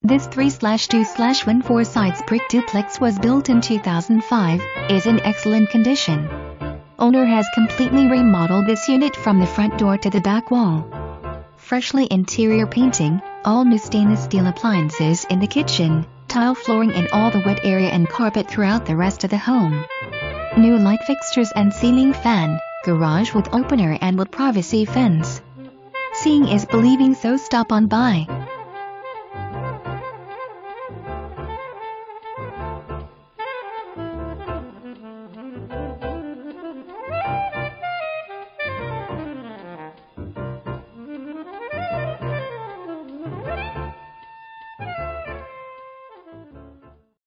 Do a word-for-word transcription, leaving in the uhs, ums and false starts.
This three two one four sides brick duplex was built in two thousand five, is in excellent condition. Owner has completely remodeled this unit from the front door to the back wall. Freshly interior painting, all new stainless steel appliances in the kitchen, tile flooring in all the wet area and carpet throughout the rest of the home. New light fixtures and ceiling fan, garage with opener and with privacy fence. Seeing is believing, so stop on by.